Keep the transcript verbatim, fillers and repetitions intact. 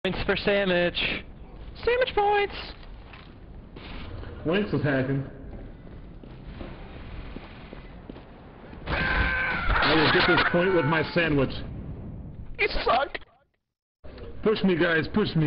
Points for sandwich. Sandwich points. Lynx is hacking. I will get this point with my sandwich. You suck. Push me, guys, push me.